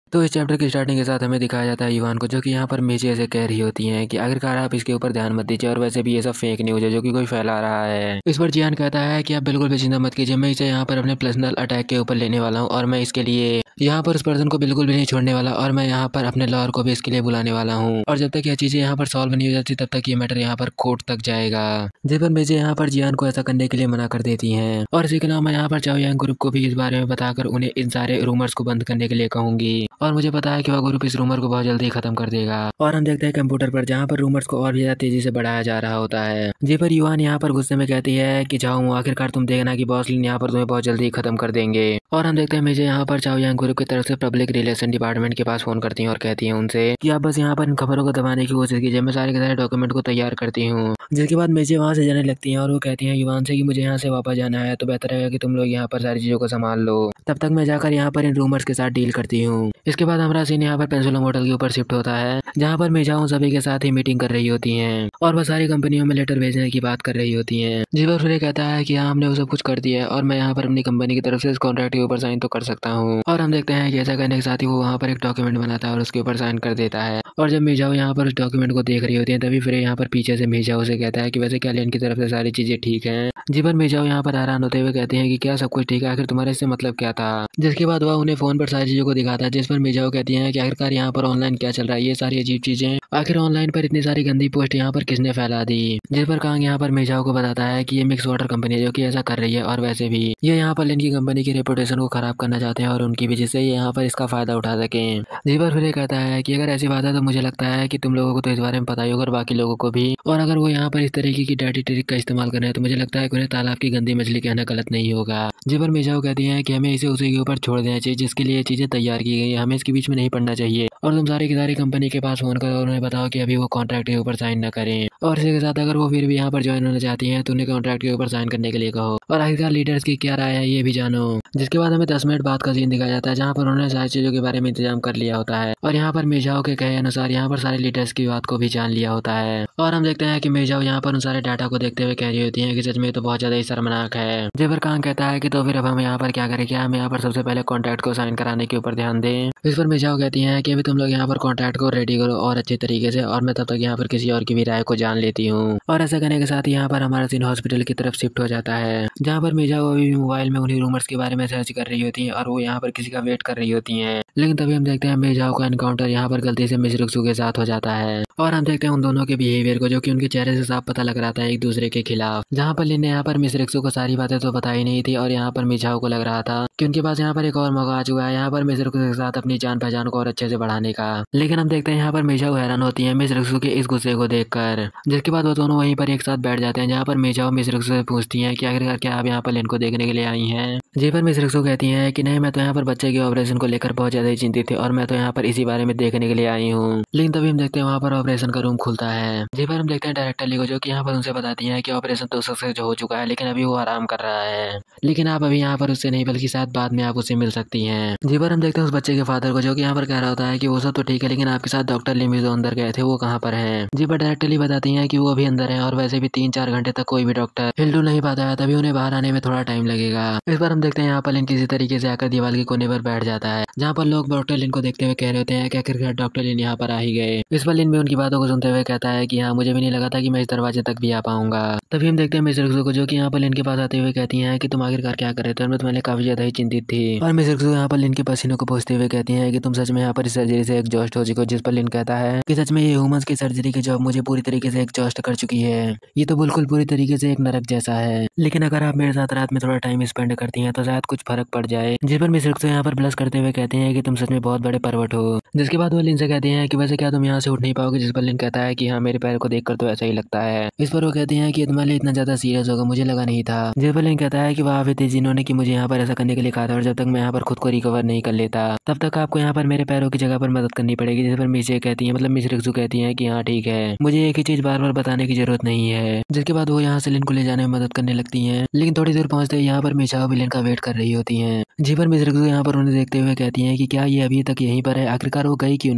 तो इस चैप्टर की स्टार्टिंग के साथ हमें दिखाया जाता है युवान को, जो कि यहाँ पर मेजे ऐसे कह रही होती हैं कि आखिरकार आप इसके ऊपर ध्यान मत दीजिए और वैसे भी ये सब फेक न्यूज है जो कि कोई फैला रहा है। इस पर जियान कहता है कि आप बिल्कुल भी चिंता मत कीजिए, मैं इसे यहाँ पर अपने पर्सनल अटैक के ऊपर लेने वाला हूँ और मैं इसके लिए यहाँ पर उस पर्सन को बिल्कुल भी नहीं छोड़ने वाला और मैं यहाँ पर अपने लॉयर को भी इसके लिए बुलाने वाला हूँ और जब तक यह चीजें यहाँ पर सॉल्व नहीं हो जाती तब तक ये मैटर यहाँ पर कोर्ट तक जाएगा। जिस पर मेजे यहाँ पर जियान को ऐसा करने के लिए मना कर देती हैं और इसी के अलावा मैं यहाँ पर चाओ यांग ग्रुप को भी इस बारे में बताकर उन्हें इन सारे रूमर्स को बंद करने के लिए कहूंगी और मुझे पता है कि वह ग्रुप इस रूमर को बहुत जल्दी खत्म कर देगा। और हम देखते हैं कंप्यूटर पर जहाँ पर रूमर्स को और भी ज्यादा तेजी से बढ़ाया जा रहा होता है। जी पर युवान यहाँ पर गुस्से में कहती है कि जाओ आखिरकार तुम देखना कि बॉस लिन यहाँ पर तुम्हें बहुत जल्दी खत्म कर देंगे। और हम देखते हैं मेजे यहाँ पर चाओ यांग ग्रुप की तरफ से पब्लिक रिलेशन डिपार्टमेंट के पास फोन करती हैं और कहती हैं उनसे कि आप बस यहाँ पर इन खबरों को दबाने की कोशिश कीजिए, मैं सारे के सारे डॉक्यूमेंट को तैयार करती हूँ। जिसके बाद मेजे वहाँ से जाने लगती हैं और वो कहती हैं युवान से कि मुझे यहाँ से वापस जाना है, तो बेहतर है कि तुम लोग यहाँ पर सारी चीजों को संभाल लो, तब तक मैं जाकर यहाँ पर इन रूमर्स के साथ डील करती हूँ। इसके बाद हमारा सीन यहाँ पर पेंसुलम होटल के ऊपर शिफ्ट होता है जहाँ पर मेजाओं सभी के साथ ही मीटिंग कर रही होती हैं और वह सारी कंपनियों में लेटर भेजने की बात कर रही होती हैं। जिस पर सूर्य कहता है कि हाँ हमने वो सब कुछ कर दिया है और मैं यहाँ पर अपनी कंपनी की तरफ से इस कॉन्ट्रैक्ट के ऊपर साइन तो कर सकता हूँ। और हम देखते हैं कि ऐसा करने के साथ ही वो वहाँ पर एक डॉक्यूमेंट बनाता है और उसके ऊपर साइन कर देता है। और जब मेजाओ यहाँ पर उस डॉक्यूमेंट को देख रही होती है तभी फिर यहाँ पर पीछे से मेजाओ से कहता है कि वैसे क्या लेन की तरफ से सारी चीजें ठीक है। जी पर मेजाओ यहाँ पर हैरान होते हुए कहते हैं कि क्या सब कुछ ठीक है, आखिर तुम्हारे इससे मतलब क्या था। जिसके बाद वह उन्हें फोन पर सारी चीजों को दिखाता है, जिस पर मेजाओ कहती है कि आखिरकार यहाँ पर ऑनलाइन क्या चल रहा है, ये सारी अजीब चीजें आखिर ऑनलाइन पर इतनी सारी गंदी पोस्ट यहाँ पर किसने फैला दी। जिस पर कांग यहाँ पर मेजाओ को बताता है कि ये मिक्स वाटर कंपनी है जो कि ऐसा कर रही है और वैसे भी ये यहाँ पर लिन की कंपनी की रेपुटेशन को खराब करना चाहते हैं और उनकी भी, जिससे ये यहाँ पर इसका फायदा उठा सके। जिस पर फिर कहता है कि अगर ऐसी बात है तो मुझे लगता है कि तुम लोगों को तो इस बारे में पता ही होगा और बाकी लोगों को भी, और अगर वो यहाँ पर इस तरीके की डर्टी ट्रिक का इस्तेमाल कर रहे हैं तो मुझे लगता है कि उन्हें तालाब की गंदी मछली कहना गलत नहीं होगा। जिस पर मेजाओ कहती है कि हमें इसे उसी के ऊपर छोड़ देना चाहिए जिसके लिए चीजें तैयार की गई है, हमें इसके बीच में नहीं पड़ना चाहिए और तुम सारी की सारी कंपनी के पास फोन करो और उन्हें बताओ कि अभी वो कॉन्ट्रैक्ट के ऊपर साइन न करें और इसी के साथ अगर वो फिर भी यहाँ पर ज्वाइन होना चाहती हैं तो उन्हें कॉन्ट्रैक्ट के ऊपर साइन करने के लिए कहो और आखिरकार लीडर्स की क्या राय है ये भी जानो। जिसके बाद हमें 10 मिनट बाद का सीन दिखाया जाता है जहाँ पर उन्होंने सारी चीजों के बारे में इंतजाम कर लिया होता है और यहाँ पर मेजाओ के कहे अनुसार यहाँ पर सारे लीडर्स की बात को भी जान लिया होता है। और हम देखते हैं कि मेजाओ यहाँ पर उन सारे डाटा को देखते हुए कह रही होती है कि सच में तो बहुत ज्यादा ही शर्मनाक है। जेबर कांग कहता है कि तो फिर अब हम यहाँ पर क्या करें, क्या हम यहाँ पर सबसे पहले कॉन्ट्रैक्ट को साइन कराने के ऊपर ध्यान दें। इस पर मेजाओ कहती है कि अभी तुम लोग यहाँ पर कॉन्ट्रैक्ट को रेडी करो और अच्छे तरीके से, और मैं तब तक यहाँ पर किसी और की भी राय को जान लेती हूँ। और ऐसा करने के साथ यहाँ पर हमारा सीन हॉस्पिटल की तरफ शिफ्ट हो जाता है जहाँ पर मेजाओ अभी मोबाइल में उन्हीं रूमर्स के बारे में सर्च कर रही होती है और वो यहाँ पर किसी का वेट कर रही होती है। लेकिन तभी हम देखते हैं मेजाओ का एनकाउंटर यहाँ पर गलती से मिसरुक्सु के साथ हो जाता है और हम देखते हैं उन दोनों के बिहेवियर को, जो कि उनके चेहरे से साफ पता लग रहा था एक दूसरे के खिलाफ। जहाँ पर लिन ने यहाँ पर मिसरुक्सु को सारी बातें तो बताई नहीं थी और यहाँ पर मेजाओ को लग रहा था कि उनके पास यहाँ पर एक और मौका आ चुका है यहाँ पर मिसरुक्सु के साथ अपनी जान पहचान को और अच्छे से बढ़ाने का। लेकिन हम देखते हैं यहाँ पर मेजाओ हैरान होती है मिसरुक्सु के इस गुस्से को देखकर। जिसके बाद वो दोनों वहीं पर एक साथ बैठ जाते हैं जहाँ पर मेजाओ मिसरुक्सु से पूछती है कि आखिरकार क्या आप यहाँ पर लिन को देखने के लिए आई हैं। जी पर मिसरुक्सु कहती है कि नहीं, मैं तो यहाँ पर बच्चे के ऑपरेशन को लेकर बहुत ज्यादा ही चिंतित थी और मैं तो यहाँ पर इसी बारे में देखने के लिए आई हूँ। लेकिन तभी हम देखते हैं वहाँ पर ऑपरेशन का रूम खुलता है। जी पर हम देखते हैं डायरेक्टर ली को, जो कि यहाँ पर उनसे बताती है कि ऑपरेशन तो सक्सेस हो चुका है लेकिन अभी वो आराम कर रहा है, लेकिन आप अभी यहाँ पर उससे नहीं बल्कि शायद बाद में आप उससे मिल सकती हैं। जी पर हम देखते हैं उस बच्चे के फादर को, जो कि यहाँ पर कह रहा होता है कि वो सब तो ठीक है लेकिन आपके साथ डॉक्टर लिम जो अंदर गए थे वो कहाँ पर हैं। जी पर डायरेक्टर ली बताती है कि वो अभी अंदर है और वैसे भी 3-4 घंटे तक कोई भी डॉक्टर हिल नहीं पाता है, तभी उन्हें बाहर आने में थोड़ा टाइम लगेगा। इस बार हम देखते हैं यहाँ पर लिन किसी तरीके से आकर दीवार के कोने पर बैठ जाता है जहाँ पर लोग डॉक्टर लिन को देखते हुए कह रहे होते हैं कि आखिरकार डॉक्टर लिन यहाँ पर आ ही गए। इस पर लिन भी उनकी बातों को सुनते हुए कहता है कि हाँ मुझे भी नहीं लगा था कि मैं इस दरवाजे तक भी आ पाऊंगा। तभी हम देखते हैं मिसरुक्सु को, जो कि यहाँ पर लिन के पास आते हुए कहती हैं कि तुम आखिरकार क्या कर रहे थे और मैं तुम्हारे काफी ज्यादा ही चिंतित थी। और मिसरुक्सु यहाँ पर लिन के पसीनों को पूछते हुए कहती है कि तुम सच में यहाँ पर इस सर्जरी से एग्जॉस्ट हो चुके हो। जिस पर लिन कहता है कि सच में ये ह्यूमंस की सर्जरी की जॉब मुझे पूरी तरीके से एग्जॉस्ट कर चुकी है, ये तो बिल्कुल पूरी तरीके से एक नरक जैसा है, लेकिन अगर आप मेरे साथ रात में थोड़ा टाइम स्पेंड करती हैं तो शायद कुछ फर्क पड़ जाए। जिस पर मिसरुक्सु यहाँ पर ब्लश करते हुए कहते हैं कि तुम सच में बहुत बड़े परवट हो। जिसके बाद वो लिन से कहते हैं कि वैसे क्या तुम यहाँ से उठ नहीं पाओगे। जिस पर लिन कहता है कि हाँ मेरे पैर को देखकर तो ऐसा ही लगता है। इस पर वो कहते हैं कि तुम्हारे लिए इतना ज्यादा सीरियस होगा मुझे लगा नहीं था। जिस पर लिन कहता है कि वह थे जिन्होंने कि मुझे यहाँ पर ऐसा करने के लिए कहा था और जब तक मैं यहाँ पर खुद को रिकवर नहीं कर लेता तब तक आपको यहाँ पर मेरे पैरों की जगह पर मदद करनी पड़ेगी। जिस पर मिसे कहती है मतलब मिसरुक्सु कहती है कि हाँ ठीक है, मुझे एक ही चीज बार बार बताने की जरूरत नहीं है। जिसके बाद वो यहाँ से लिन को ले जाने में मदद करने लगती हैं, लेकिन थोड़ी दूर पहुंचते ही यहाँ पर मिसाओ भी लिन का वेट कर रही होती हैं। जी पर मिसरुक्सु यहाँ पर उन्हें देखते हुए कहती हैं कि क्या ये अभी तक यहीं पर है, आखिरकार वो गई क्यों नहीं।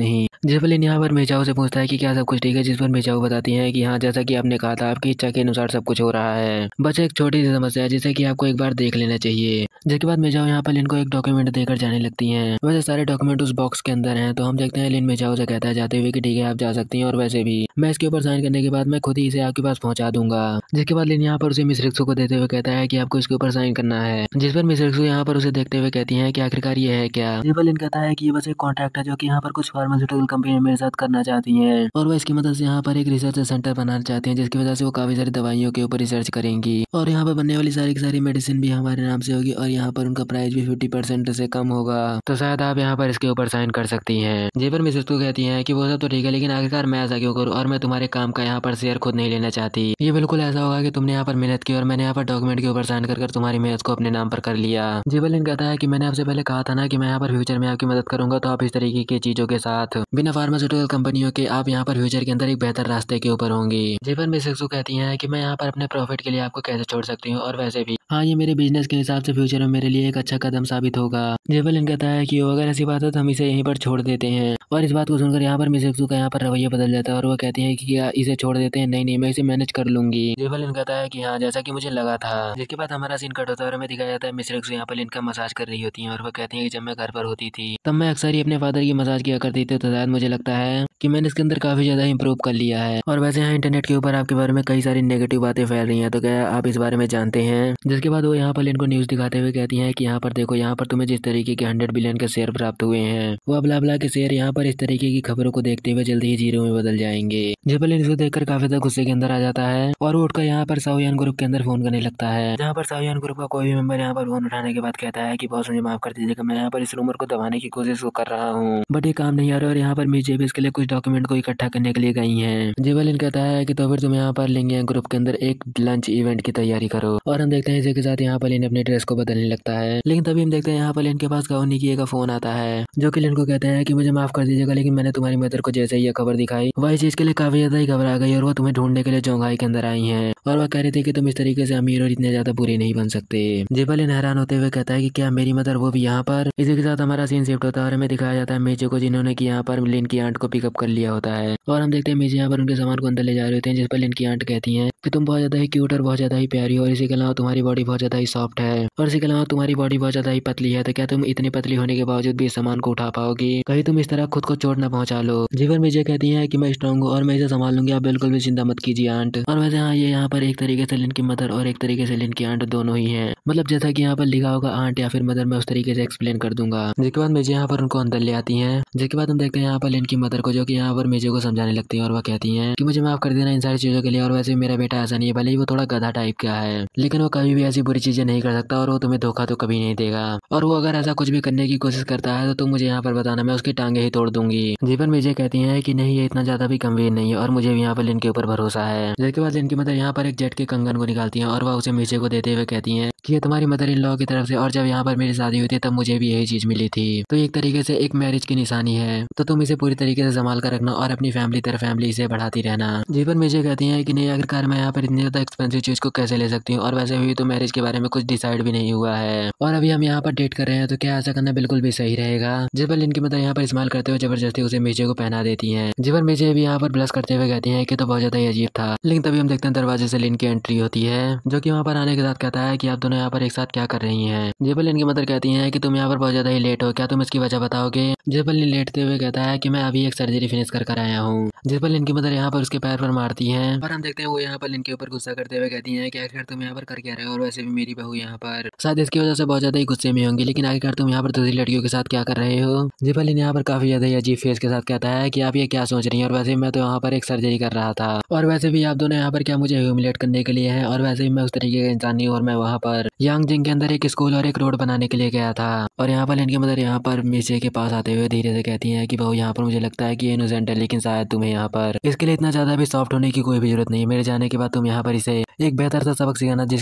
जेवलिन यहाँ पर मेचाओ से पूछता है कि क्या सब कुछ ठीक है, जिस पर मेचाओ बताती है कि हाँ, जैसा कि आपने कहा था आपकी इच्छा के अनुसार सब कुछ हो रहा है, बस एक छोटी सी समस्या है जिसे कि आपको एक बार देख लेना चाहिए। जिसके बाद मेचाओ यहाँ पर लिन को एक डॉक्यूमेंट देकर जाने लगती हैं। वैसे सारे डॉक्यूमेंट उस बॉक्स के अंदर हैं, तो हम देखते हैं लिन मेचाओ से कहता है जाते हुए कि ठीक है आप जा सकती हैं, और वैसे भी मैं इसके ऊपर साइन करने के बाद मैं खुद ही इसे आपके पास पहुंचा दूंगा। जिसके बाद लिन यहाँ पर उसे मिस रिक्सो को देते हुए कहता है कि आपको इसके ऊपर साइन करना है, जिस पर मिस रिक्सो यहाँ पर उसे देखते हुए कहती है कि आखिरकार ये है क्या। लिन कहता है कि ये बस एक कॉन्ट्रैक्ट है जो कि यहाँ पर कुछ फार्मास्यूटिकल कंपनी मेरे साथ करना चाहती है, और वो इसकी मदद से यहाँ पर एक रिसर्च सेंटर बनाना चाहती हैं, जिसकी वजह से वो काफी सारी दवाइयों के ऊपर रिसर्च करेंगी, और यहाँ पर बनने वाली सारी की सारी मेडिसिन भी हमारे नाम से होगी, और यहाँ पर उनका प्राइस भी 50% से कम होगा। तो शायद आप यहाँ पर इसके ऊपर साइन कर सकती हैं। जे पर मिसेस को कहती हैं कि वो सब तो ठीक है, लेकिन आखिरकार मैं ऐसा क्यों करूँ, और मैं तुम्हारे काम का यहाँ पर शेयर खुद नहीं लेना चाहती। ये बिल्कुल ऐसा होगा कि तुमने यहाँ पर मेहनत की और मैंने यहाँ पर डॉक्यूमेंट के ऊपर साइन कर तुम्हारी मेहनत को अपने नाम पर कर लिया। जेबलिन कहता है कि मैंने आपसे पहले कहा था ना कि मैं यहाँ पर फ्यूचर में आपकी मदद करूंगा, तो आप इस तरीके की चीजों के साथ बिना फार्मास्यूटिकल कंपनियों के आप यहाँ पर फ्यूचर के अंदर एक बेहतर रास्ते के ऊपर होंगी। जेबल मिसेस कहती हैं कि मैं यहाँ पर अपने प्रॉफिट के लिए आपको कैसे छोड़ सकती हूँ, और वैसे भी हाँ, ये मेरे बिजनेस के हिसाब से फ्यूचर में मेरे लिए एक अच्छा कदम साबित होगा। जेबलिन कहता है कि अगर ऐसी बात है तो हम इसे यहीं पर छोड़ देते हैं, और इस बात को सुनकर यहाँ पर मिसेस का यहाँ पर रवैया बदल जाता है, और वो कहती है कि क्या इसे छोड़ देते हैं। नहीं नहीं, मैं इसे मैनेज कर लूंगी। जेबलिन कहता है कि हाँ, जैसा कि मुझे लगा था। जिसके बाद हमारा सीन कट होता है और हमें दिखाया जाता है मिसेस यहाँ पर इनका मसाज कर रही होती है, और वो कहती है कि जब मैं घर पर होती थी तब मैं अक्सर ही अपने फादर की मसाज किया करती थी, तो शायद मुझे लगता है कि मैंने इसके अंदर काफी ज्यादा इंप्रूव कर लिया है। और वैसे यहाँ इंटरनेट के ऊपर आपके बारे में कई सारी नेगेटिव बातें फैल रही हैं, तो क्या आप इस बारे में जानते हैं। जिसके बाद वो यहाँ पर इनको न्यूज दिखाते हुए कहती हैं कि यहाँ पर देखो, यहाँ पर तुम्हें जिस तरीके के 100 बिलियन के शेयर प्राप्त हुए हैं, वो ब्ला के शेयर यहाँ पर इस तरीके की खबरों को देखते हुए जल्दी ही जीरो में बदल जाएंगे। जेबलिन इसको देखकर काफी ज्यादा गुस्से के अंदर आ जाता है, और वो उठकर यहाँ पर साओयान ग्रुप के अंदर फोन करने लगता है, जहाँ पर साओयान ग्रुप का कोई भी मेंबर यहाँ पर फोन उठाने के बाद कहता है कि बॉस मुझे माफ कर दीजिएगा, मैं यहाँ पर इस रूमर को दबाने की कोशिश कर रहा हूँ, बट ये काम नहीं आ रहा, और यहाँ पर मीजे भी इसके लिए कुछ डॉक्यूमेंट को इकट्ठा करने के लिए गई हैं। जेबलिन कहता है कि तो फिर तुम यहाँ पर लेंगे ग्रुप के अंदर एक लंच इवेंट की तैयारी करो, और हम देखते हैं इसी के साथ यहाँ पर लिन अपने ड्रेस को बदलने लगता है। लेकिन तभी हम देखते हैं यहाँ पर लिन के पास गाउनी की का फोन आता है, जो कि लिन को कहते हैं कि मुझे माफ कर दीजिएगा, लेकिन मैंने तुम्हारी मदर को जैसे ही ये खबर दिखाई वह इस चीज के लिए काफी ज्यादा ही घबरा गई, और वो तुम्हें ढूंढने के लिए चौंगाई के अंदर आई है, और वह कह रही थी कि तुम इस तरीके से अमीर और इतने ज्यादा बुरे नहीं बन सकते। जेबलिन हैरान होते हुए कहता है कि क्या मेरी मदर वो भी यहाँ पर। इसी के साथ हमारा सीन शिफ्ट होता है और हमें दिखाया जाता है मेजे को, जिन्होंने की यहाँ पर लिन की आंट को पिकअप कर लिया होता है, और हम देखते हैं मेजे यहाँ पर उनके सामान को अंदर ले जा रहे होते हैं, जिस पर लिन की आंट कहती है कि तुम बहुत ज्यादा ही क्यूट और बहुत ज्यादा ही प्यारी हो, और इसी के अलावा तुम्हारी बॉडी बहुत ज्यादा ही सॉफ्ट है, और इसी के अलावा तुम्हारी बॉडी बहुत ज्यादा ही पतली है, तो क्या तुम इतनी पतली होने के बावजूद भी इस सामान को उठा पाओगी, कहीं तुम इस तरह खुद को चोट न पहुंचा लो। जीवन मेजे कहती है कि मैं स्ट्रॉन्ग हूँ और मैं इसे संभाल लूंगी, आप बिल्कुल भी चिंता मत कीजिए आंट। और वैसे हाँ, ये यहाँ पर एक तरीके से लिन की मदर और एक तरीके से लिन की आंट दोनों ही है, मतलब जैसा कि यहाँ पर लिखा होगा आंट या फिर मदर, मैं उस तरीके से एक्सप्लेन कर दूंगा। जिसके बाद मेजे यहाँ पर उनको अंदर ले आती है। जिसके बाद हम देखते हैं यहाँ पर लिन की मदर को, जो कि यहाँ पर मेजे को समझाने लगती है, और वह कहती है कि मुझे माफ कर देना इन सारी चीजों के लिए, और वैसे मेरा बेटा ऐसा नहीं है, भले ही वो थोड़ा गधा टाइप का है, लेकिन वो कभी भी ऐसी बुरी चीजें नहीं कर सकता, और वो तुम्हें धोखा तो कभी नहीं देगा, और वो अगर ऐसा कुछ भी करने की कोशिश करता है तो तुम मुझे यहाँ पर बताना, मैं उसकी टांगे ही तोड़ दूंगी। जीवन मेजे कहती है कि नहीं, ये इतना ज्यादा भी गंभीर नहीं है, और मुझे भी यहाँ पर लिन के ऊपर भरोसा है। जिसके बाद लिन की मदर यहाँ पर एक जेट के कंगन को निकालती है, और वह उसे मेजे को देते हुए कहती है कि ये तुम्हारी मदर इन लॉ की तरफ से, और जब यहाँ पर मेरी शादी हुई थी तब मुझे भी यही चीज मिली थी, तो एक तरीके से एक मैरिज की निशानी है, तो तुम इसे पूरी तरीके से संभाल कर रखना, और अपनी फैमिली से बढ़ाती रहना। जीवन मेजे कहती है कि नहीं, आखिरकार मैं यहाँ पर इतनी ज्यादा एक्सपेंसिव चीज को कैसे ले सकती हूँ, और वैसे भी तो मैरिज के बारे में कुछ डिसाइड भी नहीं हुआ है, और अभी हम यहाँ पर डेट कर रहे हैं, तो क्या ऐसा करना बिल्कुल भी सही रहेगा। जीवन लिन की मदर यहाँ पर इस्तेमाल करते हुए जबरदस्ती उसे मेजे को पहना देती है। जीवन मेजे भी यहाँ पर ब्लश करते हुए कहती है कि तो बहुत ज्यादा ही अजीब था। लेकिन तभी हम देखते हैं दरवाजे से लिन की एंट्री होती है, जो कि वहाँ पर आने के साथ कहता है कि आप दोनों यहाँ पर एक साथ क्या कर रही हैं। जेबल लिन की मदर कहती है कि तुम यहाँ पर बहुत ज्यादा ही लेट हो, क्या तुम इसकी वजह बताओगे। जेबल लिन लेटते हुए कहता है कि मैं अभी एक सर्जरी फिनिश कर आया हूँ। जेबल लिन की मदर यहाँ पर उसके पैर पर मारती है, और हम देखते हैं वो यहाँ पर लिन के ऊपर गुस्सा करते हुए कहती है कि आखिर तुम यहाँ पर कर क्या रहे हो, और वैसे भी मेरी बहू यहाँ पर शायद इसकी वजह से बहुत ज्यादा ही गुस्से में होंगी, लेकिन आखिर तुम यहाँ पर दूसरी लड़कियों के साथ क्या कर रहे हो। जेबल लिन यहाँ पर काफी ज्यादा ही अजीब फेस के साथ कहता है कि आप ये क्या सोच रही हैं, और वैसे मैं तो यहाँ पर एक सर्जरी कर रहा था, और वैसे भी आप दोनों यहाँ पर क्या मुझे ह्यूमिलेट करने के लिए है, और वैसे भी मैं उस तरीके का इंसान नहीं हूँ, और मैं वहाँ पर यांगजिंग के अंदर एक स्कूल और एक रोड बनाने के लिए गया था। और यहाँ पर इनकी मदर यहाँ पर मीसे के पास आते हुए धीरे से कहती है कि बहू यहाँ पर मुझे लगता है कि ये इनोसेंट है, लेकिन शायद तुम्हें यहाँ पर इसके लिए इतना ज्यादा भी सॉफ्ट होने की कोई भी जरूरत नहीं है। मेरे जाने के बाद तुम यहाँ पर इसे एक बेहतर सा सबक सिखाना, जिसके बाद ये फ्यूचर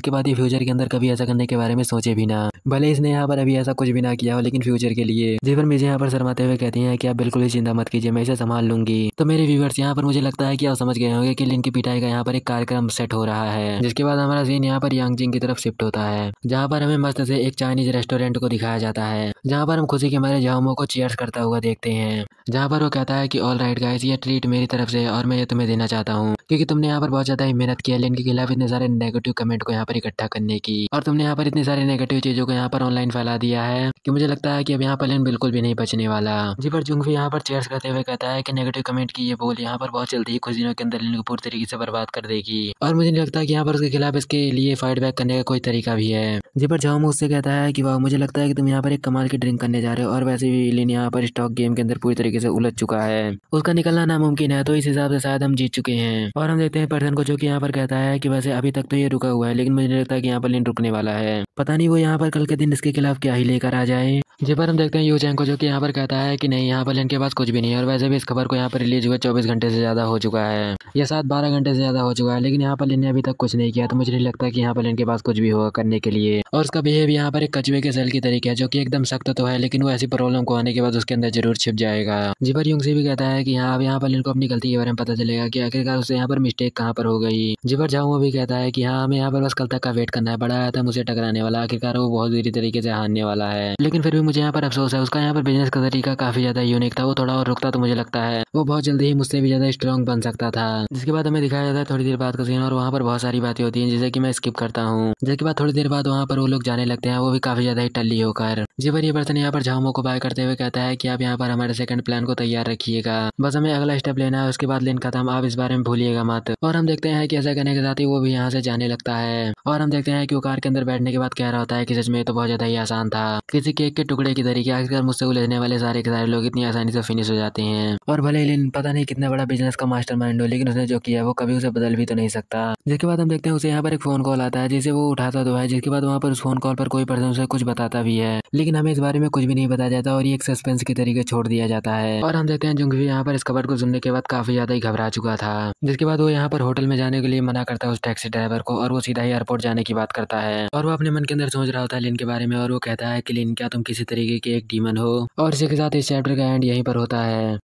फ्यूचर के अंदर कभी ऐसा करने के बारे में सोचे भी ना। भले इसने यहाँ पर अभी ऐसा कुछ भी ना किया हो, लेकिन फ्यूचर के लिए। जिस पर मुझे यहाँ पर शर्माते हुए कहती हैं कि आप बिल्कुल भी चिंता मत कीजिए, मैं इसे संभाल लूंगी। तो मेरे व्यूवर्स यहाँ पर मुझे लगता है कि आप समझ गए होंगे कि लिन की पिटाई का यहाँ पर एक कार्यक्रम सेट हो रहा है, जिसके बाद हमारा सीन यहाँ पर यांगजिंग की तरफ शिफ्ट होता है, जहाँ पर हमें मस्त से एक चाइनीज रेस्टोरेंट को दिखाया जाता है, जहाँ पर हम खुशी के मारे जाओमो को चीयर्स करता हुआ देखते हैं, जहाँ पर वो कहता है कि ऑल राइट गाइस, ये ट्रीट मेरी तरफ से और मैं ये तुम्हें देना चाहता हूँ, क्योंकि तुमने यहाँ पर बहुत ज्यादा ही मेहनत की है लिन के खिलाफ इतने सारे नेगेटिव कमेंट को यहाँ पर इकट्ठा करने की, और तुमने यहाँ पर इतनी सारी नेगेटिव चीजों को यहाँ पर ऑनलाइन फैला दिया है कि मुझे लगता है कि अब यहाँ पर लिन बिल्कुल भी नहीं बचने वाला। जी पर जुंगफी यहाँ पर चेयर्स करते हुए कहता है कि नेगेटिव कमेंट की ये बोल यहाँ पर बहुत जल्दी ही कुछ दिनों के अंदर लिन को पूरी तरीके से बर्बाद कर देगी, और मुझे नहीं लगता कि यहाँ पर उसके खिलाफ इसके लिए फाइट बैक करने का कोई तरीका भी है। जी पर जाओमो उससे कहता है कि वाह, मुझे लगता है कि तुम यहाँ पर एक कमाल की ड्रिंक करने जा रहे हो, और वैसे भी लिन यहाँ पर स्टॉक गेम के अंदर पूरी तरीके से उलझ चुका है, उसका निकलना नामुमकिन है, तो इस हिसाब से शायद हम जीत चुके हैं। और हम देखते हैं पर्सन को, जो कि यहाँ पर कहता है कि वैसे अभी तक तो ये रुका हुआ है, लेकिन मुझे लगता है कि यहाँ पर लिन रुकने वाला है, पता नहीं वो यहाँ पर कल के दिन इसके खिलाफ क्या ही लेकर आ जाए। जी पर हम देखते हैं यूचैंग को, जो कि यहाँ पर कहता है कि नहीं, यहाँ पर लिन के पास कुछ भी नहीं है, और वैसे भी इस खबर को यहाँ पर रिलीज हुए 24 घंटे से ज्यादा हो चुका है, या शायद 12 घंटे से ज्यादा हो चुका है, लेकिन यहाँ पर लिन ने अभी तक कुछ नहीं किया, तो मुझे नहीं लगता कि यहाँ पर लिन के पास कुछ भी होगा करने के लिए। और उसका बिहेव यहाँ पर एक कछुए के सेल की तरीके है, जो कि एकदम सख्त तो है, लेकिन वो ऐसी प्रॉब्लम को आने के बाद उसके अंदर जरूर छिप जाएगा। जी पर यूंग से भी कहता है कि यहाँ पर लिन को अपनी गलती के बारे में पता चलेगा कि आखिरकार उसे यहाँ पर मिस्टेक कहाँ पर हो गई। जी पर जाऊँ भी कहता है कि हाँ, हमें यहाँ पर बस कल तक का वेट करना है, बड़ा आया था मुझे टकराने वाला, आखिरकार वो बहुत बुरी तरीके से हारने वाला है, लेकिन फिर भी मुझे यहाँ पर अफसोस है, उसका यहाँ पर बिजनेस का तरीका काफी ज्यादा यूनिक था, वो थोड़ा और रुकता तो मुझे लगता है वो बहुत जल्दी ही मुझसे भी ज्यादा स्ट्रॉन्ग बन सकता था। जिसके बाद हमें दिखाया जाता है थोड़ी देर बाद का सीन, और वहाँ पर बहुत सारी बातें होती हैं जिसे कि मैं स्किप करता हूँ। जिसके बाद थोड़ी देर बाद वहाँ पर वो लोग जाने लगते हैं, वो भी काफी ज्यादा ही टल्ली होकर। जी पर ये पर्सन यहाँ पर जाओमो को बाय करते हुए कहता है कि आप यहाँ पर हमारे सेकंड प्लान को तैयार रखिएगा, बस हमें अगला स्टेप लेना है, उसके बाद लिन खत्म, आप इस बारे में भूलिएगा मत। और हम देखते हैं कि ऐसा करने के साथ ही वो भी यहाँ से जाने लगता है, और हम देखते हैं कि वो कार के अंदर बैठने के बाद कह रहा होता है कि सच में तो बहुत ज्यादा ही आसान था, किसी केक के टुकड़े की तरीके आखिरकार मुझसे उलझने वाले सारे के सारे लोग इतनी आसानी से फिनिश हो जाते हैं। और भले लिन पता नहीं कितना बड़ा बिजनेस का मास्टरमाइंड हो, लेकिन उसने जो किया वो कभी उसे बदल भी तो नहीं सकता। जिसके बाद हम देखते हैं उसे यहाँ पर एक फोन कॉल आता है, जिसे वो उठाता तो है, जिसके बाद वहाँ पर उस फोन कॉल पर कोई पर्सन उसे कुछ बताता भी है, लेकिन हमें इस बारे में कुछ भी नहीं बताया जाता, और ये एक सस्पेंस के तरीके छोड़ दिया जाता है। और हम देखते हैं जुंगफी यहाँ पर इस खबर को सुनने के बाद काफी ज्यादा ही घबरा चुका था, जिसके बाद वो यहाँ पर होटल में जाने के लिए मना करता है उस टैक्सी ड्राइवर को, और वो सीधा ही एयरपोर्ट जाने की बात करता है, और वो अपने मन के अंदर सोच रहा होता है लिन के बारे में, और वो कहता है कि लिन, क्या तुम किसी तरीके के एक डीमन हो। और इसी के साथ इस चैप्टर का एंड यहीं पर होता है।